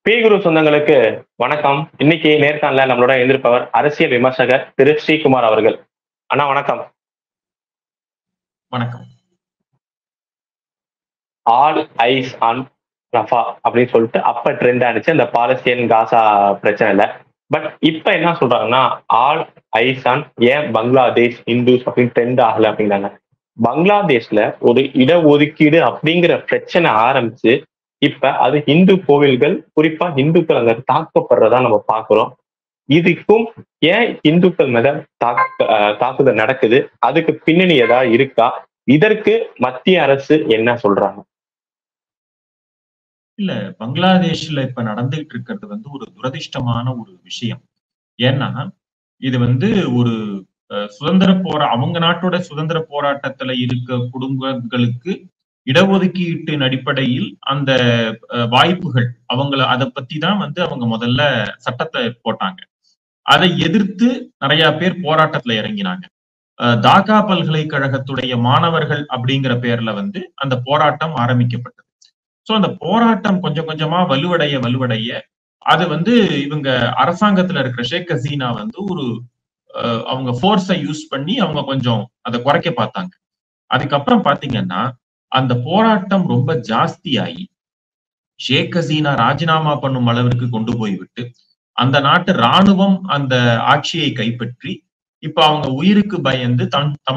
குரு சொந்தங்களுக்கு வணக்கம். இன்னைக்கு நேர்காணல நம்மளோட எதிர்ப்பவர் அரசியல் விமர்சகர் திரு ஸ்ரீகுமார் அவர்கள். அண்ணா வணக்கம். வணக்கம். ஆல் ஐஸ் ஆன் ரஃபா அப்படின்னு சொல்லிட்டு அப்ப ட்ரெண்ட் ஆனிச்சு அந்த பாலஸ்தீன் காசா பிரச்சனைல. பட் இப்ப என்ன சொல்றாங்கன்னா ஆல் ஐஸ் ஆன் ஏன் பங்களாதேஷ் இந்துஸ் அப்படின்னு ட்ரெண்ட் ஆகல அப்படிங்கிறாங்க. பங்களாதேஷ்ல ஒரு இடஒதுக்கீடு அப்படிங்கிற பிரச்சனை ஆரம்பிச்சு இப்ப அது இந்து கோவில்கள், குறிப்பா இந்துக்கள் அங்க தாக்கப்படுறதா நம்ம பாக்குறோம். இதுக்கும் ஏன் இந்துக்கள் மேல தாக்குதல் நடக்குது, அதுக்கு பின்னணி ஏதாவது இருக்கா, இதற்கு மத்திய அரசு என்ன சொல்றாங்க? இல்ல, பங்களாதேஷ்ல இப்ப நடந்துகிட்டு இருக்கிறது ஒரு துரதிர்ஷ்டமான ஒரு விஷயம். ஏன்னா இது ஒரு அவங்க நாட்டோட சுதந்திர போராட்டத்துல இருக்க குடும்பங்களுக்கு இடஒதுக்கீட்டின் அடிப்படையில் அந்த வாய்ப்புகள் அதை பத்தி தான் அவங்க முதல்ல சட்டத்தை போட்டாங்க. அதை எதிர்த்து நிறைய பேர் போராட்டத்துல இறங்கினாங்க. தாக்கா பல்கலைக்கழகத்துடைய மாணவர்கள் அப்படிங்கிற பேர்ல அந்த போராட்டம் ஆரம்பிக்கப்பட்டது. சோ அந்த போராட்டம் கொஞ்சம் கொஞ்சமா வலுவடைய அது இவங்க அரசாங்கத்துல இருக்கிற ஷேக் ஹசீனா அவங்க போர்ஸை யூஸ் பண்ணி அவங்க கொஞ்சம் அதை குறைக்க பார்த்தாங்க. அதுக்கப்புறம் பாத்தீங்கன்னா அந்த போராட்டம் ரொம்ப ஜாஸ்தியாகி ஷேக் ஹசீனா ராஜினாமா பண்ணும் அளவிற்கு கொண்டு போய்விட்டு அந்த நாட்டு ராணுவம் அந்த ஆட்சியை கைப்பற்றி இப்ப அவங்க உயிருக்கு பயந்து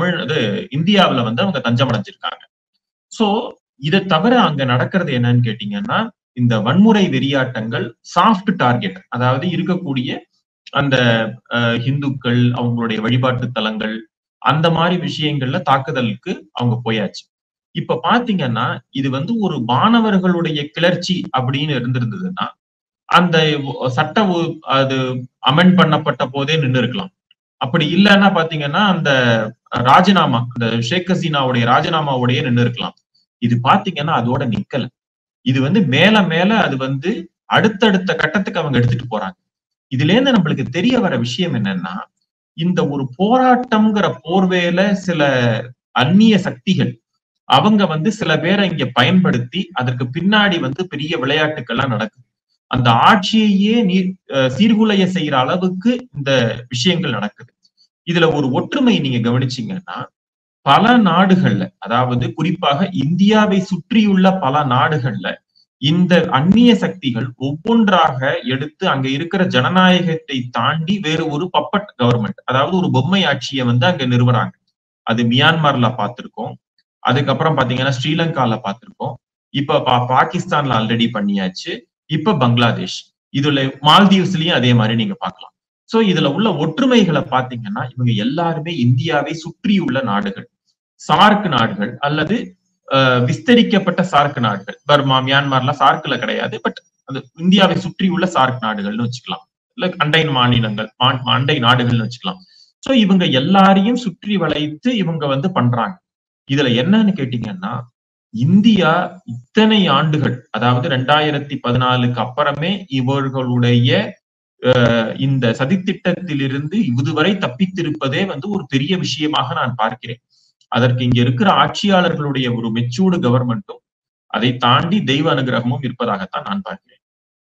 இந்தியாவில அவங்க தஞ்சம் அடைஞ்சிருக்காங்க. சோ இதை தவிர அங்க நடக்கிறது என்னன்னு கேட்டீங்கன்னா, இந்த வன்முறை வெறியாட்டங்கள் சாஃப்ட் டார்கெட், அதாவது இருக்கக்கூடிய அந்த இந்துக்கள், அவங்களுடைய வழிபாட்டு தலங்கள், அந்த மாதிரி விஷயங்கள்ல தாக்குதலுக்கு அவங்க போயாச்சு. இப்ப பாத்தீங்கன்னா இது ஒரு மாணவர்களுடைய கிளர்ச்சி அப்படின்னு இருந்திருந்ததுன்னா அந்த சட்ட அது அமெண்ட் பண்ணப்பட்ட போதே நின்று இருக்கலாம். அப்படி இல்லைன்னா பாத்தீங்கன்னா அந்த ராஜினாமா, அந்த ஷேக் ஹசீனாவுடைய ராஜினாமாவுடைய நின்று இருக்கலாம். இது பாத்தீங்கன்னா அதோட நிக்கல. இது மேல மேல அது அடுத்தடுத்த கட்டத்துக்கு அவங்க எடுத்துட்டு போறாங்க. இதுல இருந்து நம்மளுக்கு தெரிய வர விஷயம் என்னன்னா, இந்த ஒரு போராட்டம்ங்கிற போர்வேல சில அந்நிய சக்திகள் அவங்க சில பேரை இங்க பயன்படுத்தி அதற்கு பின்னாடி பெரிய விளையாட்டுக்கள்லாம் நடக்குது. அந்த ஆட்சியையே சீர்குலைய செய்யற அளவுக்கு இந்த விஷயங்கள் நடக்குது. இதுல ஒரு ஒற்றுமை நீங்க கவனிச்சீங்கன்னா, பல நாடுகள்ல, அதாவது குறிப்பாக இந்தியாவை சுற்றியுள்ள பல நாடுகள்ல இந்த அந்நிய சக்திகள் ஒவ்வொன்றாக எடுத்து அங்க இருக்கிற ஜனநாயகத்தை தாண்டி வேறு ஒரு பப்பட் கவர்மெண்ட், அதாவது ஒரு பொம்மை ஆட்சியை அங்க நிறுவறாங்க. அது மியான்மர்ல பார்த்திருக்கோம். அதுக்கப்புறம் பாத்தீங்கன்னா ஸ்ரீலங்கால பார்த்திருக்கோம். இப்ப பாகிஸ்தான்ல ஆல்ரெடி பண்ணியாச்சு. இப்ப பங்களாதேஷ், இதுல மால்தீவ்ஸ்லயும் அதே மாதிரி நீங்க பார்க்கலாம். சோ இதுல உள்ள ஒற்றுமைகளை பாத்தீங்கன்னா இவங்க எல்லாருமே இந்தியாவை சுற்றியுள்ள நாடுகள், சார்க் நாடுகள் அல்லது விஸ்தரிக்கப்பட்ட சார்க் நாடுகள். பர்மா, மியான்மர்ல சார்க்ல கிடையாது, பட் அந்த இந்தியாவை சுற்றியுள்ள சார்க் நாடுகள்னு வச்சுக்கலாம், இல்ல அண்டை மாநிலங்கள், அண்டை நாடுகள்னு வச்சுக்கலாம். சோ இவங்க எல்லாரையும் சுற்றி வளைத்து இவங்க பண்றாங்க. இதுல என்னன்னு கேட்டீங்கன்னா, இந்தியா இத்தனை ஆண்டுகள், அதாவது 2014 அப்புறமே இவர்களுடைய இந்த சதித்திட்டத்திலிருந்து இதுவரை தப்பித்திருப்பதே ஒரு பெரிய விஷயமாக நான் பார்க்கிறேன். அதற்கு இங்க இருக்கிற ஆட்சியாளர்களுடைய ஒரு மெச்சூர்டு கவர்மெண்ட்டும் அதை தாண்டி தெய்வ அனுகிரகமும் இருப்பதாகத்தான் நான் பார்க்கிறேன்.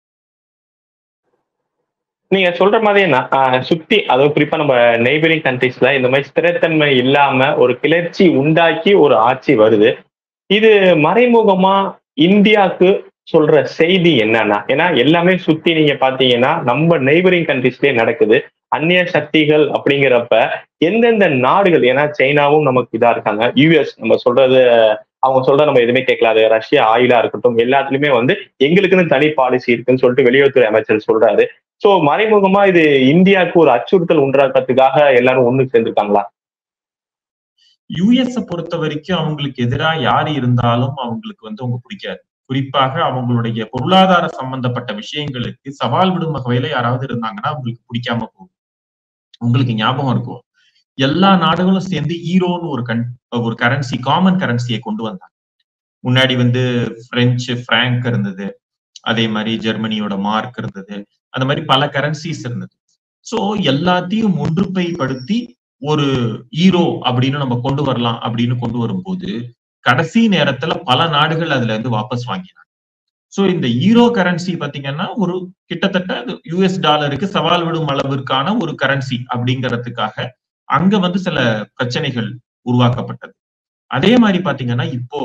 நீங்க சொல்ற மாதிரி சுத்தி, அதுவும் குறிப்பா நம்ம நெய்பரிங் கண்ட்ரீஸ்ல இந்த மாதிரி ஸ்திரத்தன்மை இல்லாம ஒரு கிளர்ச்சி உண்டாக்கி ஒரு ஆட்சி வருது. இது மறைமுகமா இந்தியாவுக்கு சொல்ற செய்தி என்னன்னா, ஏன்னா எல்லாமே சுத்தி நீங்க பாத்தீங்கன்னா நம்ம நெய்பரிங் கண்ட்ரீஸ்லயே நடக்குது. அந்நிய சக்திகள் அப்படிங்கிறப்ப எந்தெந்த நாடுகள், ஏன்னா சைனாவும் நமக்கு இதா இருக்காங்க, யூஎஸ் நம்ம சொல்றது அவங்க சொல்ற நம்ம எதுவுமே கேட்கலாது, ரஷ்யா ஆயிலா இருக்கட்டும், எல்லாத்துலயுமே எங்களுக்குன்னு தனி பாலிசி இருக்குன்னு சொல்லிட்டு வெளியுறவுத்துறை அமைச்சர் சொல்றாரு. சோ மறைமுகமா இது இந்தியாவுக்கு ஒரு அச்சுறுத்தல் உண்டாக்குறதுக்காக எல்லாரும் ஒண்ணு சேர்ந்திருக்காங்களா? யுஎஸ் பொறுத்த வரைக்கும் அவங்களுக்கு எதிராக யாரு இருந்தாலும் அவங்களுக்கு அவங்க பிடிக்காது. குறிப்பாக அவங்களுடைய பொருளாதார சம்பந்தப்பட்ட விஷயங்களுக்கு சவால் விடும் வகையில யாராவது இருந்தாங்கன்னா அவங்களுக்கு பிடிக்காம போகும். உங்களுக்கு ஞாபகம் இருக்கும், எல்லா நாடுகளும் சேர்ந்து ஈரோன்னு ஒரு கரன்சி, காமன் கரன்சியை கொண்டு வந்தாங்க. முன்னாடி பிரெஞ்சு பிராங்க் இருந்தது, அதே மாதிரி ஜெர்மனியோட மார்க் இருந்தது, அந்த மாதிரி பல கரன்சிஸ் இருந்தது. சோ எல்லாத்தையும் ஒன்றுபடுத்தி ஒரு ஈரோ அப்படின்னு நம்ம கொண்டு வரலாம் அப்படின்னு கொண்டு வரும்போது கடைசி நேரத்துல பல நாடுகள் அதுல இருந்து வாபஸ் வாங்கினாங்க. சோ இந்த ஈரோ கரன்சி பாத்தீங்கன்னா ஒரு கிட்டத்தட்ட யுஎஸ் டாலருக்கு சவால் விடும் அளவிற்கான ஒரு கரன்சி அப்படிங்கிறதுக்காக அங்க வந்து சில பிரச்சனைகள் உருவாக்கப்பட்டது. அதே மாதிரி பாத்தீங்கன்னா இப்போ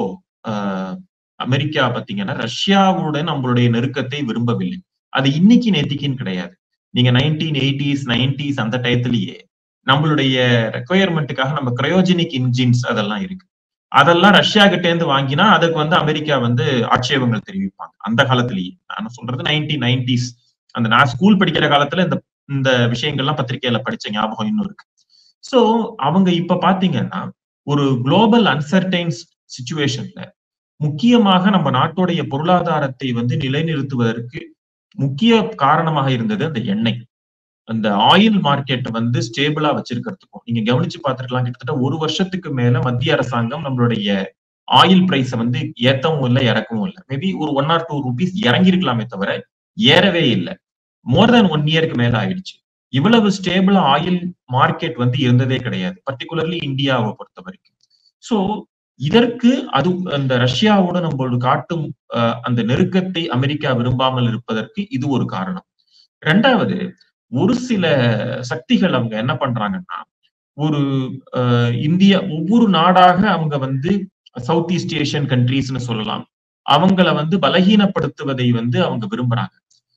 அமெரிக்கா பாத்தீங்கன்னா ரஷ்யாவுடன் நம்மளுடைய நெருக்கத்தை விரும்பவில்லை. அது இன்னைக்கு நேத்திக்குன்னு கிடையாது. நீங்க 1980s 90s அந்த டயத்திலேயே நம்மளுடைய ரெக்குயர்மெண்ட்டுக்காக நம்ம கிரையோஜெனிக் இன்ஜின்ஸ் அதெல்லாம் இருக்கு. அதெல்லாம் ரஷ்யா கிட்ட இருந்து வாங்கினா அதுக்கு வந்து அமெரிக்கா வந்து ஆட்சேபங்கள் தெரிவிப்பாங்க. அந்த காலத்திலேயே நான் சொல்றது 1990s அந்த நான் ஸ்கூல் படிக்கிற காலத்துல இந்த இந்த விஷயங்கள்லாம் பத்திரிகையில படிச்ச ஞாபகம் இன்னும் இருக்கு. சோ அவங்க இப்ப பாத்தீங்கன்னா ஒரு குளோபல் அன்சர்டைன்ஸ் சிச்சுவேஷன்ல முக்கியமாக நம்ம நாட்டுடைய பொருளாதாரத்தை வந்து நிலைநிறுத்துவதற்கு முக்கிய காரணமாக இருந்தது அந்த எண்ணெய். அந்த ஆயில் மார்க்கெட் வந்து ஸ்டேபிளா வச்சிருக்கிறதுக்கும் நீங்க கவனிச்சு பார்த்திருக்கலாம். கிட்டத்தட்ட ஒரு வருஷத்துக்கு மேல மத்திய அரசாங்கம் நம்மளுடைய ஆயில் பிரைஸ வந்து ஏத்தவும் இல்லை இறக்கவும் இல்லை. மேபி ஒரு 1 or 2 rupees இறங்கி இருக்கலாமே தவிர ஏறவே இல்லை. மோர் தென் 1 yearக்கு மேல ஆயிடுச்சு. இவ்வளவு ஸ்டேபிள் ஆயில் மார்க்கெட் வந்து இருந்ததே கிடையாது, பர்டிகுலர்லி இந்தியாவை பொறுத்த வரைக்கும். சோ இதற்கு அது அந்த ரஷ்யாவோட நம்மளோட காட்டும் அந்த நெருக்கத்தை அமெரிக்கா விரும்பாமல் இருப்பதற்கு இது ஒரு காரணம். ரெண்டாவது, ஒரு சில சக்திகள் அவங்க என்ன பண்றாங்கன்னா ஒரு இந்தியா ஒவ்வொரு நாடாக அவங்க வந்து சவுத் ஈஸ்ட் ஏஷியன் கண்ட்ரீஸ்னு சொல்லலாம், அவங்கள வந்து பலகீனப்படுத்துவதை வந்து அவங்க விரும்புறாங்க.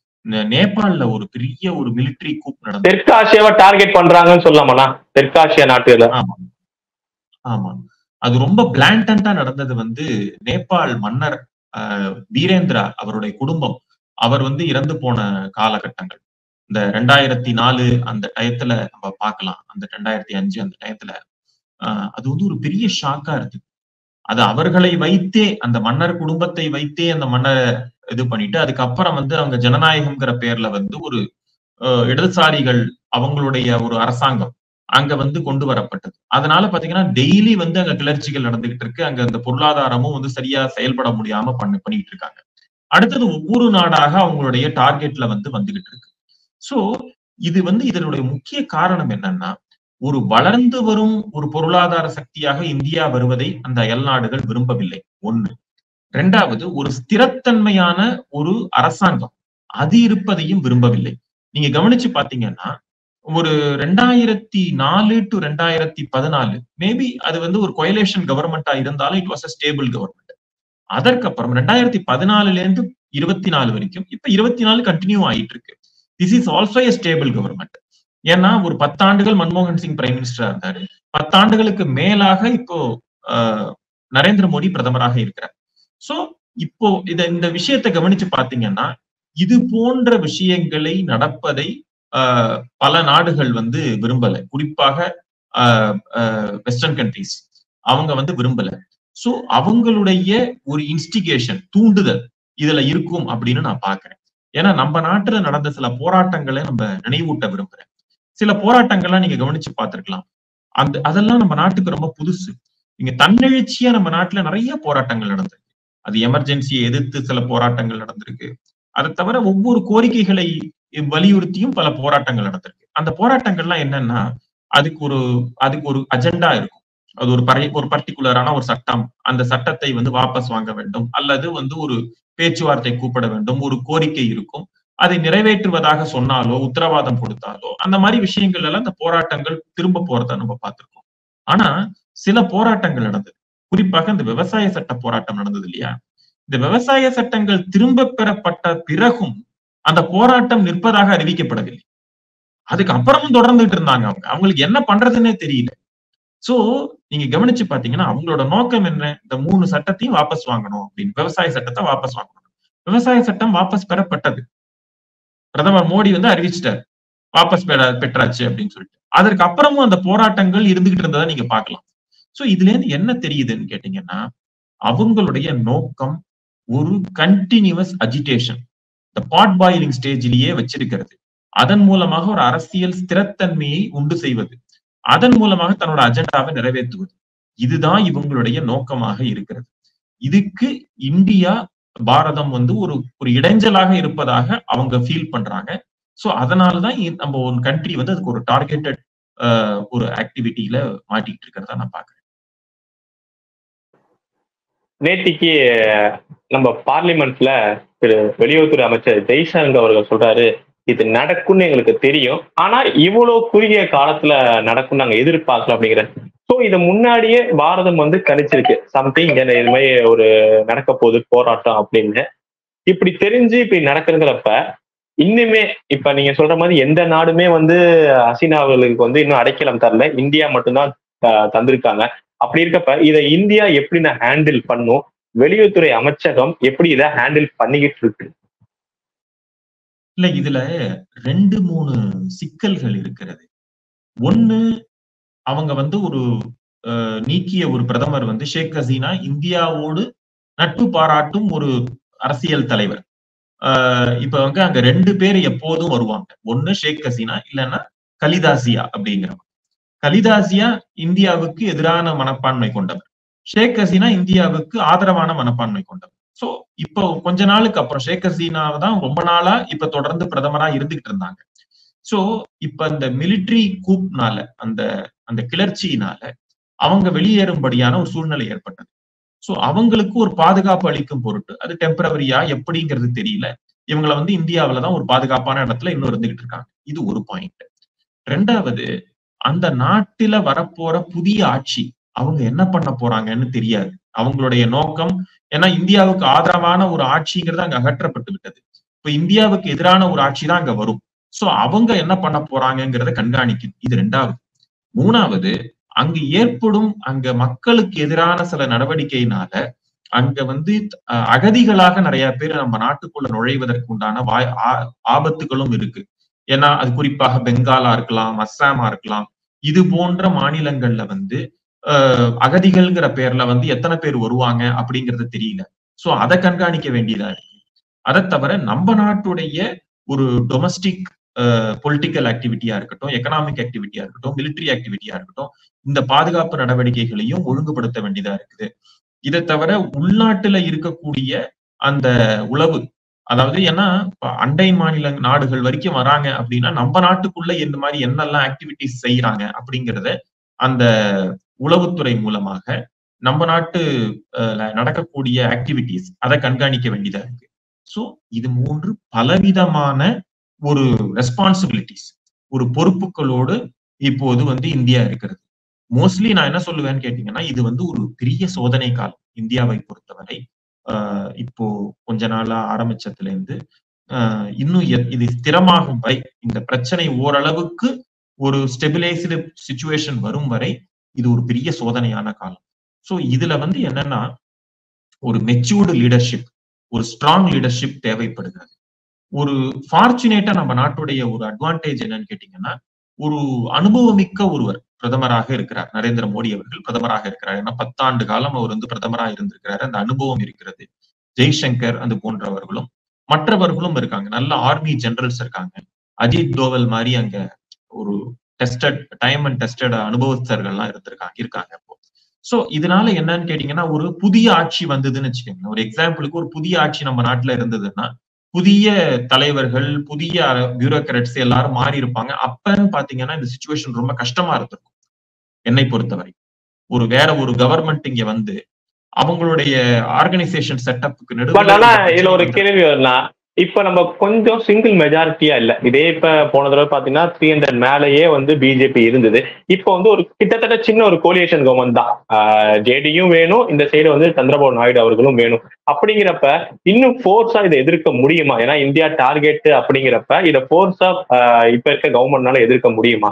நேபாள்ல ஒரு பெரிய ஒரு மிலிட்டரி கூப் நடந்தது. தெற்காசியாவை டார்கெட் பண்றாங்கன்னு சொல்லலாமா? தெற்காசியா நாட்டுல. ஆமா ஆமா, அது ரொம்ப பிளாண்டண்டா நடந்தது வந்து நேபாள் மன்னர் வீரேந்திரா அவருடைய குடும்பம் அவர் வந்து இறந்து போன காலகட்டங்கள். இந்த 2004 அந்த டயத்துல நம்ம பார்க்கலாம். அந்த 2005 அந்த டயத்துல அது வந்து ஒரு பெரிய ஷாக்கா இருக்கு. அது அவர்களை வைத்தே அந்த மன்னர் குடும்பத்தை வைத்தே அந்த மன்னரை இது பண்ணிட்டு அதுக்கப்புறம் வந்து அவங்க ஜனநாயகம்ங்கிற பேர்ல வந்து ஒரு இடதுசாரிகள் அவங்களுடைய ஒரு அரசாங்கம் அங்க வந்து கொண்டு வரப்பட்டது. அதனால பாத்தீங்கன்னா டெய்லி வந்து அங்க கிளர்ச்சிகள் நடந்துகிட்டு இருக்கு. அங்க அந்த பொருளாதாரமும் வந்து சரியா செயல்பட முடியாம பண்ணிட்டு இருக்காங்க. அடுத்தது ஒவ்வொரு நாடாக அவங்களுடைய டார்கெட்ல வந்து வந்துகிட்டு இருக்கு. சோ இது வந்து இதனுடைய முக்கிய காரணம் என்னன்னா ஒரு வளர்ந்து வரும் ஒரு பொருளாதார சக்தியாக இந்தியா வருவதை அந்த அயல் நாடுகள் விரும்பவில்லை. ஒண்ணு. ரெண்டாவது, ஒரு ஸ்திரத்தன்மையான ஒரு அரசாங்கம் அது இருப்பதையும் விரும்பவில்லை. நீங்க கவனிச்சு பாத்தீங்கன்னா ஒரு 2004 to 2014 மேபி அது வந்து ஒரு கோயலேஷன் கவர்மெண்டா இருந்தாலும் it was a stable government. அதற்கப்புறம் 2014 இருந்து 24 வரைக்கும் இப்ப 24 கண்டினியூ ஆயிட்டு இருக்கு. This is also a stable government. ஏன்னா ஒரு 10 ஆண்டுகள் மன்மோகன் சிங் பிரைம் மினிஸ்டரா இருந்தாரு. 10 ஆண்டுகளுக்கு மேலாக இப்போ நரேந்திர மோடி பிரதமராக இருக்கிறார். சோ இப்போ இந்த விஷயத்தை கவனிச்சு பாத்தீங்கன்னா இது போன்ற விஷயங்களை நடப்பதை பல நாடுகள் வந்து விரும்பல. குறிப்பாக வெஸ்டர்ன் கண்ட்ரீஸ் அவங்க வந்து விரும்பல. சோ அவங்களுடைய ஒரு இன்ஸ்டிகேஷன் தூண்டுதல் இதுல இருக்கும் அப்படின்னு நான் பாக்குறேன். ஏன்னா நம்ம நாட்டுல நடந்த சில போராட்டங்களை நம்ம நினைவூட்ட விரும்புறேன். சில போராட்டங்கள்லாம் நீங்க கவனிச்சு பார்த்திருக்கலாம். அதெல்லாம் நம்ம நாட்டுக்கு ரொம்ப புதுசு. நீங்க தன்னெழுச்சியா நம்ம நாட்டுல நிறைய போராட்டங்கள் நடந்திருக்கு. அது எமர்ஜென்சியை எதிர்த்து சில போராட்டங்கள் நடந்திருக்கு. அதை தவிர ஒவ்வொரு கோரிக்கைகளை வலியுறுத்தியும் பல போராட்டங்கள் நடந்திருக்கு. அந்த போராட்டங்கள்லாம் என்னன்னா அதுக்கு ஒரு அஜெண்டா இருக்கும். அது ஒரு பர்டிகுலரான ஒரு சட்டம், அந்த சட்டத்தை வந்து வாபஸ் வாங்க வேண்டும் அல்லது வந்து ஒரு பேச்சுவார்த்தை கூப்பிட வேண்டும், ஒரு கோரிக்கை இருக்கும். அதை நிறைவேற்றுவதாக சொன்னாலோ உத்தரவாதம் கொடுத்தாலோ அந்த மாதிரி விஷயங்கள் எல்லாம் இந்த போராட்டங்கள் திரும்ப போறத நம்ம பார்த்திருக்கோம். ஆனா சில போராட்டங்கள் நடந்தது. குறிப்பாக இந்த விவசாய சட்ட போராட்டம் நடந்தது இல்லையா? இந்த விவசாய சட்டங்கள் திரும்ப பெறப்பட்ட பிறகும் அந்த போராட்டம் நிற்பதாக அறிவிக்கப்படவில்லை. அதுக்கு அப்புறமும் தொடர்ந்துட்டு இருந்தாங்க. அவங்களுக்கு என்ன பண்றதுன்னே தெரியல. சோ நீங்க கவனிச்சு பாத்தீங்கன்னா அவங்களோட நோக்கம் என்ன? இந்த 3 சட்டத்தையும் வாபஸ் வாங்கணும் அப்படின்னு. விவசாய சட்டத்தை வாபஸ் வாங்கணும். விவசாய சட்டம் வாபஸ் பெறப்பட்டது. பிரதமர் மோடி வந்து அறிவிச்சிட்டார் வாபஸ் பெற்றாச்சு அப்படின்னு சொல்லிட்டு. அதற்கு அப்புறமும் அந்த போராட்டங்கள் இருந்துகிட்டு இருந்ததை நீங்க பார்க்கலாம். சோ இதுல இருந்து என்ன தெரியுதுன்னு கேட்டீங்கன்னா அவங்களுடைய நோக்கம் ஒரு கண்டினியூஸ் அஜிடேஷன், இந்த பாட் பாயிலிங் ஸ்டேஜிலேயே வச்சிருக்கிறது. அதன் மூலமாக ஒரு அரசியல் ஸ்திரத்தன்மையை உண்டு செய்வது, அதன் மூலமாக தன்னோட அஜெண்டாவை நிறைவேற்றுவது. இதுதான் இவங்களுடைய நோக்கமாக இருக்கிறது. இதுக்கு இந்தியா பாரதம் வந்து ஒரு இடைஞ்சலாக இருப்பதாக அவங்க ஃபீல் பண்றாங்க. சோ அதனாலதான் நம்ம ஒரு கண்ட்ரி வந்து அதுக்கு ஒரு டார்கெட்டட் ஒரு ஆக்டிவிட்டியில மாட்டிட்டு இருக்கிறதா நான் பாக்குறேன். நேத்திக்கு நம்ம பார்லிமெண்ட்ல வெளியுறவுத்துறை அமைச்சர் ஜெய்சங்கர் அவர்கள் சொல்றாரு, இது நடக்கும்னு எங்களுக்கு தெரியும். ஆனா இவ்வளவு குறுகிய காலத்துல நடக்கும் நாங்க எதிர்பார்க்கல அப்படிங்கிற. சோ இத முன்னாடியே பாரதம் வந்து கணிச்சிருக்கு. சம்திங் இது மாதிரி ஒரு நடக்க போகுது போராட்டம் அப்படின்னு. இப்படி தெரிஞ்சு இப்படி நடக்குதுங்கிறப்ப, இன்னுமே இப்ப நீங்க சொல்ற மாதிரி எந்த நாடுமே வந்து ஹசீனா அவர்களுக்கு வந்து இன்னும் அடைக்கலம் தரல. இந்தியா மட்டும்தான் தந்திருக்காங்க. அப்படி இருக்கப்ப இதை இந்தியா எப்படி நான் ஹேண்டில் பண்ணும்? வெளியுறவுத்துறை அமைச்சகம் எப்படி இதை ஹேண்டில் பண்ணிக்கிட்டு இருக்கு? இல்ல இதுல 2-3 சிக்கல்கள் இருக்கிறது. ஒண்ணு, அவங்க வந்து ஒரு நீக்கிய ஒரு பிரதமர் வந்து ஷேக் ஹசீனா இந்தியாவோடு நட்பு பாராட்டும் ஒரு அரசியல் தலைவர். இப்ப வந்து அங்க 2 பேர் எப்போதும் வருவாங்க. ஒண்ணு ஷேக் ஹசீனா, இல்லைன்னா கலிதாசியா அப்படிங்கிறவங்க. கலிதாசியா இந்தியாவுக்கு எதிரான மனப்பான்மை கொண்டவர். ஷேக் ஹசீனா இந்தியாவுக்கு ஆதரவான மனப்பான்மை கொண்டவர். சோ இப்போ கொஞ்ச நாளுக்கு அப்புறம் ஷேக் ஹசீனாவை தான் ரொம்ப நாளா இப்ப தொடர்ந்து பிரதமரா இருந்துகிட்டு இருந்தாங்க. சோ இப்ப இந்த மிலிட்டரி கூப்னால, அந்த அந்த கிளர்ச்சியினால அவங்க வெளியேறும்படியான ஒரு சூழ்நிலை ஏற்பட்டது. சோ அவங்களுக்கு ஒரு பாதுகாப்பு அளிக்கும் பொருட்டு, அது டெம்பரவரியா எப்படிங்கிறது தெரியல, இவங்களை வந்து இந்தியாவிலதான் ஒரு பாதுகாப்பான இடத்துல இன்னும் இருந்துகிட்டு இருக்காங்க. இது ஒரு பாயிண்ட். 2வது, அந்த நாட்டில வரப்போற புதிய ஆட்சி அவங்க என்ன பண்ண போறாங்கன்னு தெரியாது. அவங்களுடைய நோக்கம், ஏன்னா இந்தியாவுக்கு ஆதரவான ஒரு ஆட்சிங்கிறது அங்க அகற்றப்பட்டு விட்டது. இப்ப இந்தியாவுக்கு எதிரான ஒரு ஆட்சி தான் அங்க வரும். சோ அவங்க என்ன பண்ண போறாங்கிறத கண்காணிக்கும். இது 2வது. 3வது, அங்கு ஏற்படும் அங்க மக்களுக்கு எதிரான சில நடவடிக்கையினால அங்க வந்து அகதிகளாக நிறைய பேர் நம்ம நாட்டுக்குள்ள நுழைவதற்கு உண்டான ஆபத்துகளும் இருக்கு. ஏன்னா அது குறிப்பாக பெங்காலா இருக்கலாம், அஸ்ஸாமா இருக்கலாம். இது போன்ற மாநிலங்கள்ல வந்து அகதிகள்ங்கிற பேர்ல வந்து எத்தனை பேர் வருவாங்க அப்படிங்கிறது தெரியல. சோ அதை கண்காணிக்க வேண்டியதா இருக்கு. அதை தவிர நம்ம நாட்டுடைய ஒரு டொமஸ்டிக் பொலிட்டிக்கல் ஆக்டிவிட்டியா இருக்கட்டும், எக்கனாமிக் ஆக்டிவிட்டியா இருக்கட்டும், மிலிட்டரி ஆக்டிவிட்டியா இருக்கட்டும், இந்த பாதுகாப்பு நடவடிக்கைகளையும் ஒழுங்குபடுத்த வேண்டியதா இருக்குது. இதை தவிர உள்நாட்டுல இருக்கக்கூடிய அந்த உளவு, அதாவது ஏன்னா அண்டை மாநில நாடுகள் வரைக்கும் வராங்க அப்படின்னா நம்ம நாட்டுக்குள்ள இந்த மாதிரி என்னெல்லாம் ஆக்டிவிட்டிஸ் செய்யறாங்க அப்படிங்கிறத அந்த உளவுத்துறை மூலமாக நம்ம நாட்டு நடக்கக்கூடிய ஆக்டிவிட்டிஸ் அதை கண்காணிக்க வேண்டியதா இருக்கு. சோ இது 3 பலவிதமான ஒரு ரெஸ்பான்சிபிலிட்டிஸ், ஒரு பொறுப்புகளோடு இப்போது வந்து இந்தியா இருக்கிறது. மோஸ்ட்லி நான் என்ன சொல்லுவேன்னு கேட்டீங்கன்னா, இது வந்து ஒரு பெரிய சோதனை காலம் இந்தியாவை பொறுத்தவரை. இப்போ கொஞ்ச நாளா ஆரம்பிச்சதுல இருந்து இன்னும் இது ஸ்திரமாகும் வரை, இந்த பிரச்சனை ஓரளவுக்கு ஒரு ஸ்டெபிலைஸ்டு சிச்சுவேஷன் வரும் வரை இது ஒரு பெரிய சோதனையான காலம். சோ இதுல வந்து என்னன்னா, ஒரு மெச்சூர்டு லீடர்ஷிப், ஒரு ஸ்ட்ராங் லீடர்ஷிப் தேவைப்படுகிறது. ஒரு ஃபார்ச்சுனேட்டா நம்ம நாட்டுடைய ஒரு அட்வான்டேஜ் என்னன்னு கேட்டீங்கன்னா, ஒரு அனுபவமிக்க ஒருவர் பிரதமராக இருக்கிறார். நரேந்திர மோடி அவர்கள் பிரதமராக இருக்கிறார். ஏன்னா 10 ஆண்டு காலம் அவர் வந்து பிரதமராக இருந்திருக்கிறாரு. அந்த அனுபவம் இருக்கிறது. ஜெய்சங்கர் அது போன்றவர்களும் மற்றவர்களும் இருக்காங்க. நல்ல ஆர்மி ஜெனரல்ஸ் இருக்காங்க. அஜித் தோவல் மாதிரி அங்க ஒரு டெஸ்டட், டைம் அண்ட் டெஸ்டட் அனுபவஸ்தர்கள்லாம் இருக்காங்க இப்போ. சோ இதனால என்னன்னு கேட்டீங்கன்னா, ஒரு புதிய ஆட்சி வந்ததுன்னு வச்சுக்கோங்க. ஒரு எக்ஸாம்பிளுக்கு ஒரு புதிய ஆட்சி நம்ம நாட்டுல இருந்ததுன்னா, புதிய தலைவர்கள், புதிய பியூரோக்ராட்ஸ் எல்லாரும் மாறி இருப்பாங்க. அப்பன்னு பாத்தீங்கன்னா இந்த சிச்சுவேஷன் ரொம்ப கஷ்டமா இருந்திருக்கும் என்னை பொறுத்தவரை. வேற ஒரு கவர்மெண்ட் இங்க வந்து அவங்களுடைய ஆர்கனைசேஷன் செட்டப்புக்கு நடுவுல இதுல ஒரு கேள்வி வரலாம். இப்ப நம்ம கொஞ்சம் சிங்கிள் மெஜாரிட்டியா இல்ல. இதே இப்ப போன தடவை பாத்தீங்கன்னா 300 மேலேயே வந்து பிஜேபி இருந்தது. இப்ப வந்து ஒரு கிட்டத்தட்ட சின்ன ஒரு கோலியேஷன் கவர்மெண்ட் தான். ஜேடியும் வேணும், இந்த சைடு வந்து சந்திரபாபு நாயுடு அவர்களும் வேணும். அப்படிங்கிறப்ப இன்னும் போர்ஸா இதை எதிர்க்க முடியுமா? ஏன்னா இந்தியா டார்கெட் அப்படிங்கிறப்ப இதை போர்ஸா இப்ப இருக்க கவர்மெண்ட்னால எதிர்க்க முடியுமா?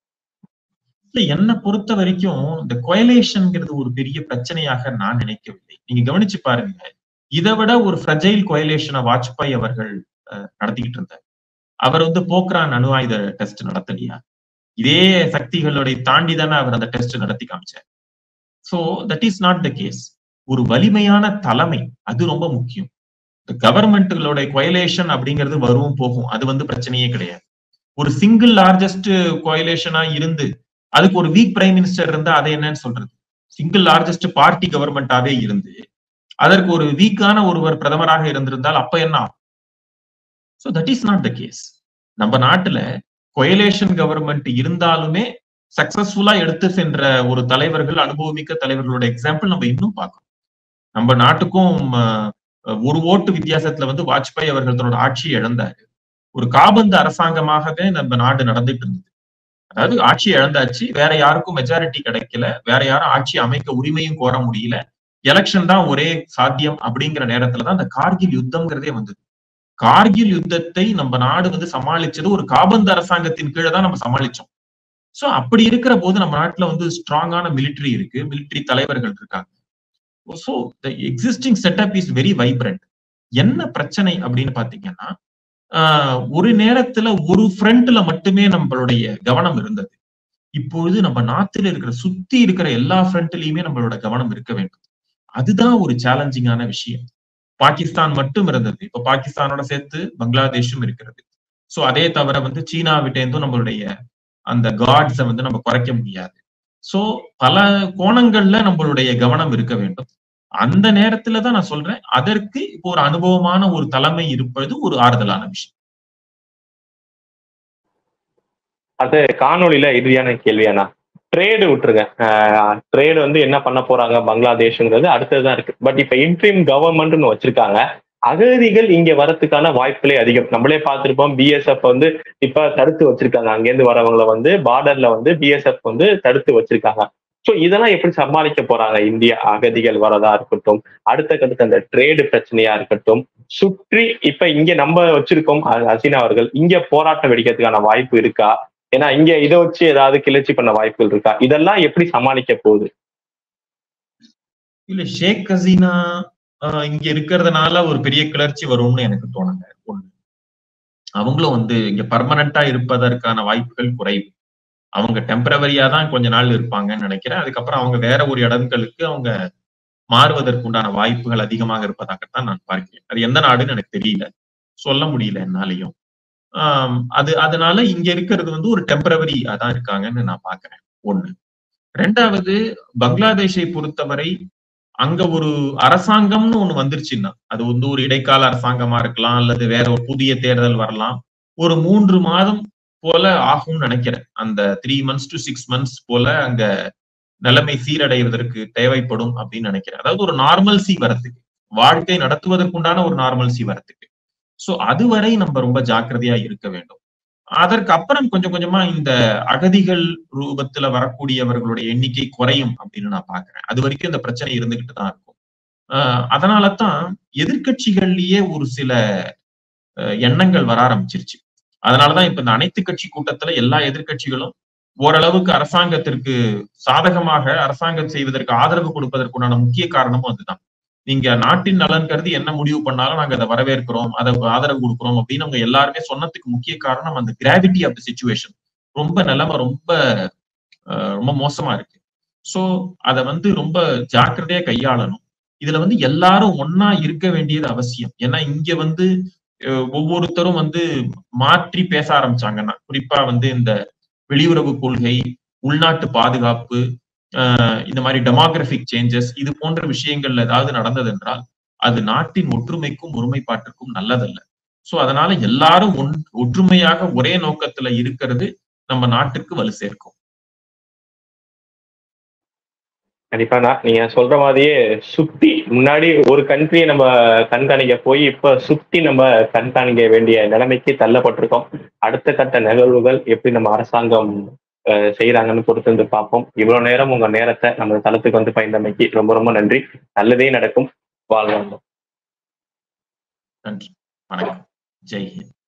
என்னை பொறுத்த வரைக்கும் இந்த கோயலேஷன்ங்கிறது ஒரு பெரிய பிரச்சனையாக நான் நினைக்கவில்லை. நீங்க கவனிச்சு பாருங்க, இதை விட ஒரு ஃப்ரஜைல் கோயலேஷனை வாஜ்பாய் அவர்கள் நடத்திக்கிட்டு இருந்தார். அவர் வந்து போக்ரான் அணு ஆயுத டெஸ்ட் நடத்தலையா? இதே சக்திகளுடைய தாண்டி தானே அவர் அந்த டெஸ்ட் நடத்தி காமிச்சார். So that is not the case. ஒரு வலிமையான தலைமை அது ரொம்ப முக்கியம். கவர்மெண்ட்களுடைய கோயலேஷன் அப்படிங்கிறது வரும் போகும், அது வந்து பிரச்சனையே கிடையாது. ஒரு சிங்கிள் லார்ஜஸ்ட் கோயலேஷனா இருந்து அதுக்கு ஒரு வீக் பிரைம் மினிஸ்டர் இருந்தா அதை என்னன்னு சொல்றது? சிங்கிள் லார்ஜஸ்ட் பார்ட்டி கவர்மெண்டாவே இருந்து அதற்கு ஒரு வீக்கான ஒருவர் பிரதமராக இருந்திருந்தால் அப்ப என்ன ஆகும்? So that is not the case. நம்ம நாட்டுல கோயலேஷன் கவர்மெண்ட் இருந்தாலுமே சக்சஸ்ஃபுல்லா எடுத்து சென்ற ஒரு தலைவர்கள், அனுபவமிக்க தலைவர்களோட எக்ஸாம்பிள் நம்ம இன்னும் பார்க்கணும். நம்ம நாட்டுக்கும் ஒரு ஓட்டு வித்தியாசத்துல வந்து வாஜ்பாய் அவர்கள் தன்னோட ஆட்சியை இழந்தாரு. ஒரு காபந்து அரசாங்கமாகவே நம்ம நாடு நடந்துட்டு இருந்தது. அதாவது ஆட்சி இழந்தாச்சு, வேற யாருக்கும் மெஜாரிட்டி கிடைக்கல, வேற யாரும் ஆட்சி அமைக்க உரிமையும் கோர முடியல, எலெக்ஷன் தான் ஒரே சாத்தியம் அப்படிங்கிற நேரத்துலதான் அந்த கார்கில் யுத்தம்ங்கிறதே வந்தது. கார்கில் யுத்தத்தை நம்ம நாடு வந்து சமாளிச்சது ஒரு காபந்து அரசாங்கத்தின் கீழே தான் நம்ம சமாளிச்சோம். சோ அப்படி இருக்கிற போது நம்ம நாட்டுல வந்து ஸ்ட்ராங்கான மிலிட்டரி இருக்கு, மிலிட்டரி தலைவர்கள் இருக்காங்க. So the existing setup is very vibrant. என்ன பிரச்சனை அப்படின்னு பாத்தீங்கன்னா, ஒரு நேரத்துல ஒரு ஃப்ரண்ட்ல மட்டுமே நம்மளுடைய கவனம் இருந்தது. இப்பொழுது நம்ம நாட்டில் இருக்கிற சுத்தி இருக்கிற எல்லா ஃப்ரண்ட்லயுமே நம்மளோட கவனம் இருக்க வேண்டும். அதுதான் ஒரு சேலஞ்சிங்கான விஷயம். பாகிஸ்தான் மட்டும் இருந்தது, இப்ப பாகிஸ்தானோட சேர்த்து பங்களாதேஷும் இருக்கிறது. சோ அதே தவிர வந்து சீனாவிட்டேந்தும் நம்மளுடைய அந்த காட்ஸை வந்து நம்ம குறைக்க முடியாது. சோ பல கோணங்கள்ல நம்மளுடைய கவனம் இருக்க வேண்டும். அந்த நேரத்துல தான் நான் சொல்றேன், அதற்கு இப்போ ஒரு அனுபவமான ஒரு தலைமை இருப்பது ஒரு ஆறுதலான விஷயம். அது காணொலியில இறுதியான கேள்வியானா, ட்ரேடு விட்டுருங்க. ட்ரேடு வந்து என்ன பண்ண போறாங்க பங்களாதேஷ்ங்கிறது அடுத்ததுதான் இருக்கு. பட் இப்ப இன்ட்ரீம் கவர்மெண்ட்னு வச்சிருக்காங்க. அகதிகள் இங்க வரத்துக்கான வாய்ப்புகளே அதிகம். நம்மளே பார்த்திருப்போம், பிஎஸ்எஃப் வந்து இப்ப தடுத்து வச்சிருக்காங்க. அங்கிருந்து வரவங்களை வந்து பார்டர்ல வந்து பிஎஸ்எஃப் வந்து தடுத்து வச்சிருக்காங்க. சோ இதெல்லாம் எப்படி சமாளிக்க போறாங்க இந்திய அகதிகள் வரதா இருக்கட்டும், அடுத்த கடுத்த அந்த ட்ரேடு பிரச்சனையா இருக்கட்டும், சுற்றி இப்ப இங்க நம்ம வச்சிருக்கோம் ஹசீனா அவர்கள் இங்க போராட்டம் வெடிக்கிறதுக்கான வாய்ப்பு இருக்கா? ஏன்னா இங்க இதை வச்சு ஏதாவது கிளர்ச்சி பண்ண வாய்ப்புகள் இருக்கா? இதெல்லாம் எப்படி சமாளிக்க போகுது? இல்ல ஷேக் ஹசீனா இங்க இருக்கிறதுனால ஒரு பெரிய கிளர்ச்சி வரும்னு எனக்கு தோணுங்க. ஒண்ணு, அவங்களும் வந்து இங்க பர்மனண்டா இருப்பதற்கான வாய்ப்புகள் குறைவு. அவங்க டெம்பரவரியா தான் கொஞ்ச நாள் இருப்பாங்கன்னு நினைக்கிறேன். அதுக்கப்புறம் அவங்க வேற ஒரு இடங்களுக்கு அவங்க மாறுவதற்கு உண்டான வாய்ப்புகள் அதிகமாக இருப்பதாகத்தான் நான் பார்க்கிறேன். அது எந்த நாடுன்னு எனக்கு தெரியல, சொல்ல முடியல என்னாலையும். அதனால இங்க இருக்கிறது வந்து ஒரு டெம்பரவரி தான் இருக்காங்கன்னு நான் பாக்குறேன். ஒண்ணு. ரெண்டாவது, பங்களாதேஷை பொறுத்தவரை அங்க ஒரு அரசாங்கம்னு ஒண்ணு வந்துருச்சுன்னா, அது வந்து ஒரு இடைக்கால அரசாங்கமா இருக்கலாம், அல்லது வேற ஒரு புதிய தேர்தல் வரலாம். ஒரு 3 மாதம் போல ஆகும்னு நினைக்கிறேன். அந்த 3 months to 6 months போல அங்க நிலைமை சீரடைவதற்கு தேவைப்படும் அப்படின்னு நினைக்கிறேன். அதாவது ஒரு நார்மல்சி வரத்துக்கு, வாழ்க்கை நடத்துவதற்குண்டான ஒரு நார்மல்சி வரத்துக்கு. சோ அதுவரை நம்ம ரொம்ப ஜாக்கிரதையா இருக்க வேண்டும். அதற்கு அப்புறம் கொஞ்சம் கொஞ்சமா இந்த அகதிகள் ரூபத்துல வரக்கூடியவர்களுடைய எண்ணிக்கை குறையும் அப்படின்னு நான் பாக்குறேன். அது வரைக்கும் இந்த பிரச்சனை இருந்துகிட்டு தான் இருக்கும். அதனாலதான் எதிர்கட்சிகள்லயே ஒரு சில எண்ணங்கள் வர ஆரம்பிச்சிருச்சு. அதனாலதான் இப்ப இந்த அனைத்து கட்சி கூட்டத்துல எல்லா எதிர்கட்சிகளும் ஓரளவுக்கு அரசாங்கத்திற்கு சாதகமாக அரசாங்கம் செய்வதற்கு ஆதரவு கொடுப்பதற்குண்டான முக்கிய காரணமும் அதுதான். நீங்க நாட்டின் நலன் கருதி என்ன முடிவு பண்ணாலும் நாங்க அதை வரவேற்கிறோம், அதை ஆதரவு கொடுக்கிறோம் அப்படின்னு அவங்க எல்லாருமே சொன்னதுக்கு முக்கிய காரணம் அந்த கிராவிட்டி ஆஃப் த சிச்சுவேஷன். ரொம்ப நிலைமை ரொம்ப ரொம்ப மோசமா இருக்கு. சோ அதை வந்து ரொம்ப ஜாக்கிரதையா கையாளணும். இதுல வந்து எல்லாரும் ஒன்னா இருக்க வேண்டியது அவசியம். ஏன்னா இங்க வந்து ஒவ்வொருத்தரும் வந்து மாற்றி பேச ஆரம்பிச்சாங்கன்னா, குறிப்பா வந்து இந்த வெளியுறவு கொள்கை, உள்நாட்டு பாதுகாப்பு, இந்த மாதிரி டெமோகிராபிக் சேஞ்சஸ், இது போன்ற விஷயங்கள்ல ஏதாவது நடந்தது என்றால் அது நாட்டின் ஒற்றுமைக்கும் ஒருமைப்பாட்டுக்கும் நல்லதல்ல. சோ அதனால எல்லாரும் ஒற்றுமையாக ஒரே நோக்கத்துல இருக்கிறது நம்ம நாட்டுக்கு வலு சேர்க்கும். கண்டிப்பா நீங்க சொல்ற மாதிரியே சுத்தி முன்னாடி ஒரு கண்ட்ரியை நம்ம கண்காணிக்க போய் இப்ப சுத்தி நம்ம கண்காணிக்க வேண்டிய நிலைமைக்கு தள்ளப்பட்டிருக்கோம். அடுத்த கட்ட நிகழ்வுகள் எப்படி நம்ம அரசாங்கம் செய்யறாங்கன்னு பொறுத்து வந்து பார்ப்போம். இவ்வளவு நேரம் உங்க நேரத்தை நம்ம தளத்துக்கு வந்து பயந்தமைக்கு ரொம்ப ரொம்ப நன்றி. நல்லதே நடக்கும். வாழ்வாங்க. நன்றி. வணக்கம். ஜெய் ஹிந்த்.